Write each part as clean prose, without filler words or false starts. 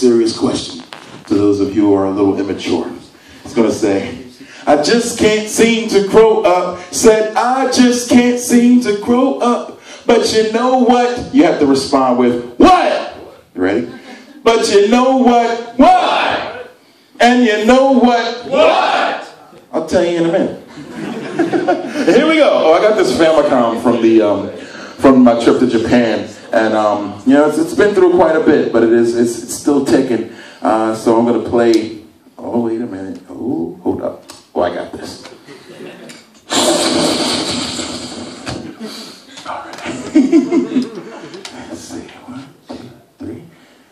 serious question to those of you who are a little immature. It's going to say, I just can't seem to grow up. Said, I just can't seem to grow up. But you know what? You have to respond with, what? You ready? But you know what? What? And you know what? What? I'll tell you in a minute. Here we go. Oh, I got this Famicom from my trip to Japan. And, you know, it's been through quite a bit, but it's still ticking. So I'm going to play, oh, wait a minute. Oh, hold up. Oh, I got this. All right. Let's see. 1, 2, 3.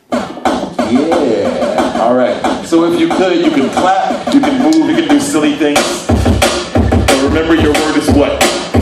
Yeah. All right. So if you could, you can clap, you can move, you can do silly things. But remember, your word is what?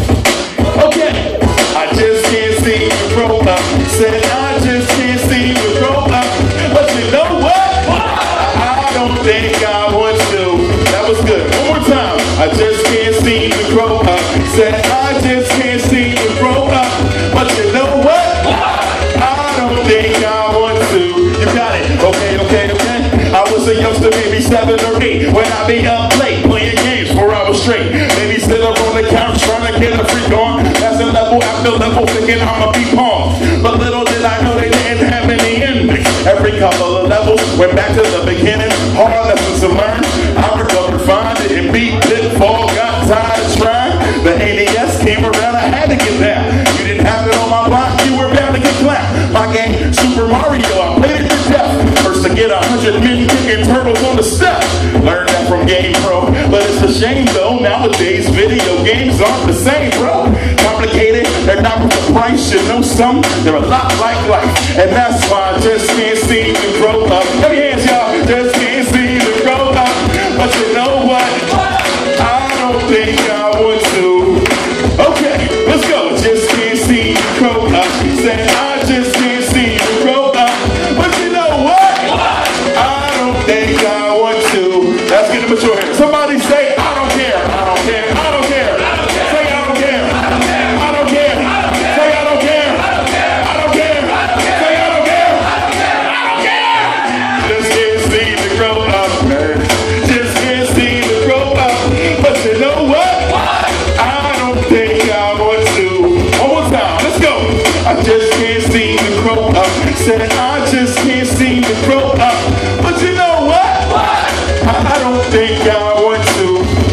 Okay. I just can't seem to grow up. Said I just can't seem to grow up. But you know what? I don't think I want to. That was good. One more time. I just can't seem to grow up. Said I just can't seem to grow up. But you know what? I don't think I want to. You got it. Okay, okay, okay. I was a youngster, maybe 7 or 8, when I be up late playing games 4 hours straight. Maybe sit up on the couch trying to get a freak on. That's a level after level, thinking I'ma be palm. But little did I know they didn't have any endings. Every couple of levels went back to the beginning. Hard lessons to learn. I recovered fine, didn't beat pitfall, got tired of trying. The NES came around, I had to get down. You didn't have it on my block, you were bound to get clapped. My game, Super Mario, I played it to death. First to get 100 men kicking turtles on the step. Learned that from Game Pro, but it's a shame though. Nowadays, video games aren't the same, bro. Complicated, they're not worth the price. You know some, they're a lot like life. And that's why I just can't seem to grow up. Let me hands, y'all. Just can't seem to grow up. But you know what? I don't think I want to. Okay, let's go. Just can't seem to grow up. Said I just can't seem to grow up. But you know what? I don't think I want to. Let's get mature here. Somebody say, I don't care. I don't care. I don't care. Say I don't care. I don't care. I don't care. Say I don't care. I don't care. I don't care. Say I don't care. I don't care. I don't care. Just can't seem to grow up, man. Just can't seem to grow up. But you know what? I don't think I want to. One more time. Let's go. I just can't seem to grow up. Said I just can't seem to grow up. But you know what? I don't think I want to.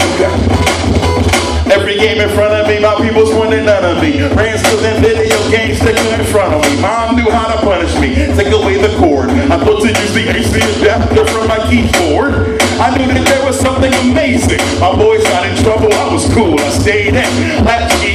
Every game in front of me, my people's wanting none of me. Ran still in video games sticking in front of me. Mom knew how to punish me. Take away the cord. I put to use the AC adapter from my keyboard. I knew that there was something amazing. My boys got in trouble, I was cool. I stayed in. Latchkey